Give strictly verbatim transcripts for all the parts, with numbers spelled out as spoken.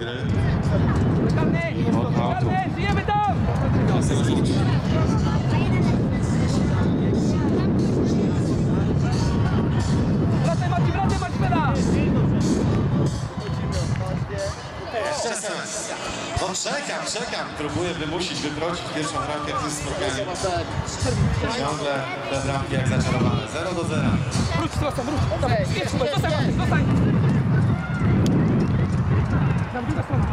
gry. Karny! Karny! Żyjemy tam! Wracaj Marcin, wracaj Marcin, Beda! Jeszcze S M S. No czekam, czekam. Próbuję wymusić, wyprosić pierwszą bramkę w tym spotkaniu. Ciągle te bramki jak zaczarowane. zero do zera. Wróć, zostań, wróć! Jedź, Hubert, zostań, Marcin, zostań! Tam druga strona.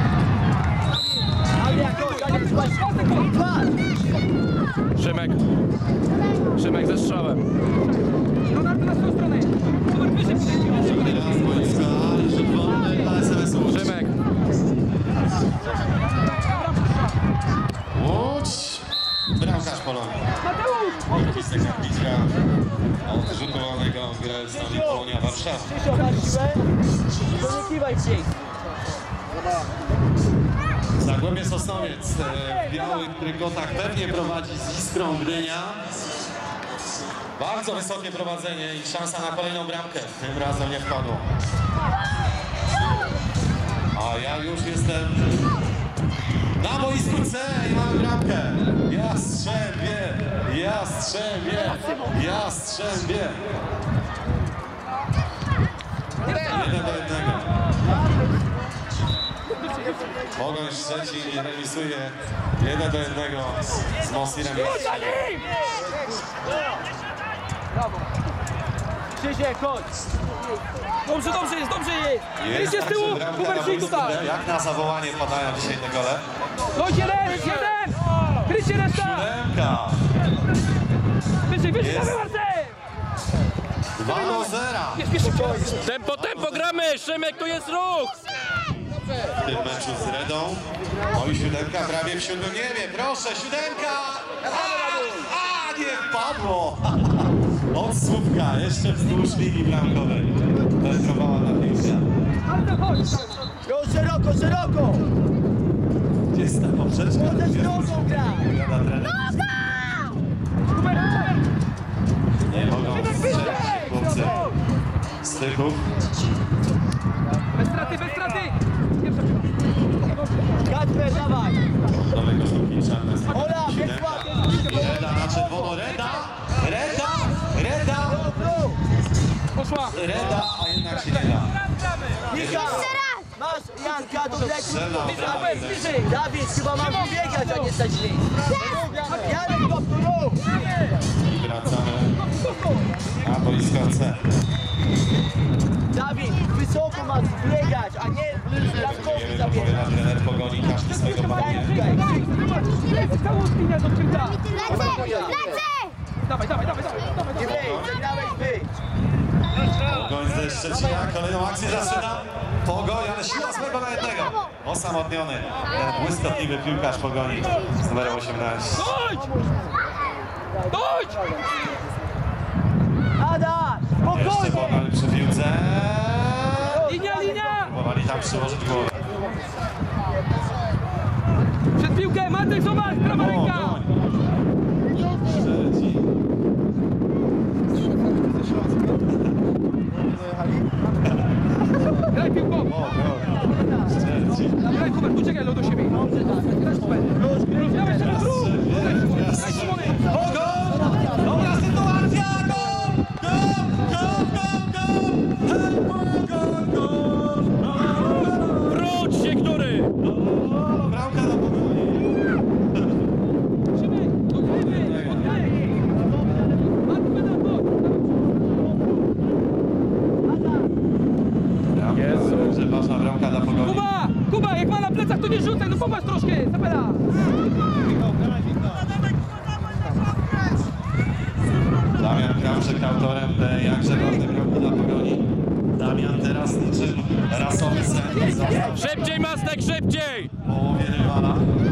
Szymek. Szymek ze strzałem. Ronaldo na swoją stronę. Hubert, wyżej, wyżej, wyżej, wyżej. Teraz boiska, ale rzut wolny dla S M S Łódź. Szymek. Łódź. Bramkarz Polonii. Mateusz! Kisek Biczka od rzutu wolnego grę stanowi Polonia Warszawa. Krzysiu, na siłę, to nie kiwaj w pięć. Zagłębie Sosnowiec e, w białych trykotach pewnie prowadzi z Iskrą Gdynia. Bardzo wysokie prowadzenie i szansa na kolejną bramkę. Tym razem nie wpadło. A ja już jestem na boisku C i mamy bramkę. Jastrzębie, Jastrzębie, Jastrzębie. Jeden do jednego. Pogoń Szczecin remisuje jeden do jednego z Mosirem. Brawo! Krzysiek, chodź. Dobrze, dobrze jest, dobrze jest! Wyjście z także tyłu! bramka Hubert, na żyj boisku tutaj! D. Jak na zawołanie padają dzisiaj te gole? Chodź, jeden, jeden! Krycie reszta! Siódemka! Wyżej, wyżej, Jest. dawaj Marcel! dwa do zera! Jest pierwszy ciąg! Tempo, tempo, gramy! Szymek, tu jest ruch! W tym meczu z Redą. No i siódemka prawie w siódmym niebie. Proszę, siódemka! A, a nie wpadło! Od słupka, jeszcze wzdłuż linii bramkowej. Penetrowała na piłkę. Marcel, chodź! Go szeroko, szeroko. Gdzie jest ta poprzeczka? Możesz nogą grać. Powiada trener. Hubert, Hubert! Nie mogą strzelić chłopcy z tychów. Bez straty, bez straty! Pierwsza piłka. Kacper, dawaj. Nowego Szluknicza. Ola, Siódemka. jest łapie. I Reda na czerwono. Reda! Reda! Reda! Poszła! Reda, a jednak się nie da. Michał, masz Janka do bleku. Strzelał Hubert, bramkę. bliżej! Dawid, chyba mam biegać, a nie stać nic. Janek, go tu ruch. I wracamy na boisko C. Dawid, wysoko masz biegać, a nie Jankowi Wiemy, to zabierać. powiada trener Pogoni, każdy swojego panie. Jest całą linię do odkryta! Lecę! Lecę! Dawaj, dawaj, dawaj, dawaj, dawaj! Nie wyjdź, zagrałeś wyjdź. Pogoń ze Szczecina, kolejną akcję zaczyna. Pogoń, ale siła swego na jednego. Osamotniony, ten błyskotliwy piłkarz Pogoni z numerem osiemnaście. Chodź! Chodź! Ada, Jeszcze spokojnie. Pogoń przy piłce. Linia, linia! Próbowali tam przyłożyć głowę. Przed piłkę, Matek, zobacz, prawa ręka! Pogoń. Szczecin. Graj piłką! Pogoń. Szczecin. Graj Hubert, uciekaj do siebie! Graj Hubert! Dawaj jeszcze raz, ruch! Graj Szymon, graj Szymony! Pogoń! Dobra sytuacja! Gol! Gol! Gol! Gol! Gol! Gol! Wróć się, który! Gol! Bramka do Pogoni! Szymek, do głowy! Oddaj! Matek, pedał, bok! Jezu. Że ważna bramka dla Pogoni. Kuba! Kuba, jak ma na plecach, to nie rzucaj, no popatrz troszkę! Zapera! Damian Krawczyk autorem tej jakże ważnej bramki dla Pogoni. Damian teraz niczym rasowy sen został Szybciej, Mastek, szybciej! w połowie rywala.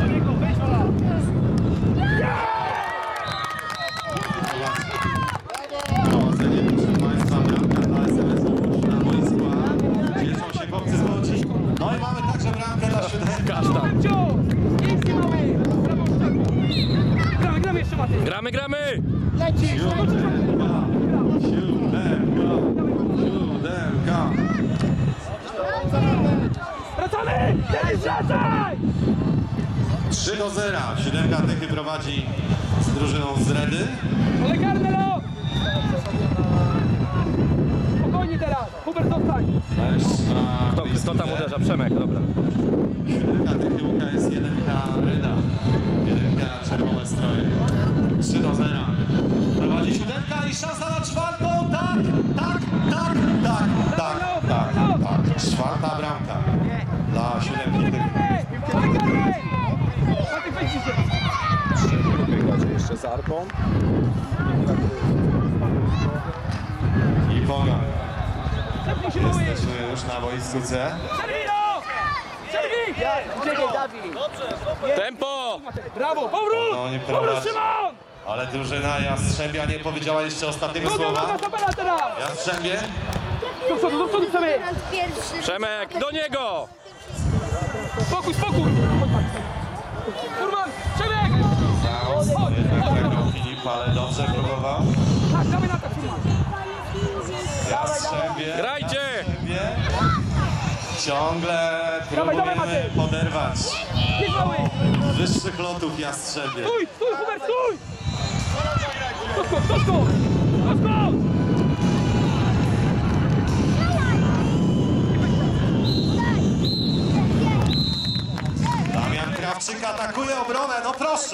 Prowadzenie, proszę Państwa, bramka dla S M S Łódź na boisku A. Cieszą się chłopcy z Łodzi. No i mamy także bramkę dla siódemki. Kasztan. Cios! Nic nie mamy! Brawo, Szczaku! Gramy, gramy jeszcze, Matek! Gramy, gramy! Siódemka, siódemka, siódemka. Wracamy! Wracamy! Denis, wracaj! trzy do zera. Siódemka Tychy prowadzi z drużyną z Redy. Ale karny lot! Spokojnie teraz, Hubert zostań! Kto, kto tam uderza? Przemek, dobra. Siódemka Tychy, U K S jedynka Ryda. Jedynka czerwone stroje. trzy do zera. Prowadzi siódemka i szansa na czwartą. Tak, tak, tak, tak, tak, tak, tak. Czwarta bramka dla siódemki Tychy. Ale karny! Maciek, weź się! Biegacie jeszcze z Arką. I Pogoń. Zepnij się, mały! Jesteśmy już na boisku C. Servino! Serwij! Czekaj, Dawid. Tempo! Brawo, powrót! No, nie Powrót, prowadzi. Szymon! Ale drużyna Jastrzębia nie powiedziała jeszcze ostatniego Druga słowa. noga Sabela teraz! Jastrzębie. Do przodu, do przodu sobie! Pierwszy. Przemek, do niego! Spokój, spokój! Furman, Przemek! Jednak zagrał Filip, ale dobrze próbował. Tak, dawaj na tak, Furman! Jastrzębie. Grajcie! Jastrzębie. Ciągle Dawaj, dawaj, próbujemy Maciej. poderwać Jedź, mały! z wyższych lotów Jastrzębie. Stój, stój, Hubert, stój! Doskok, doskok! Doskok! Damian Krawczyk atakuje obronę, no proszę.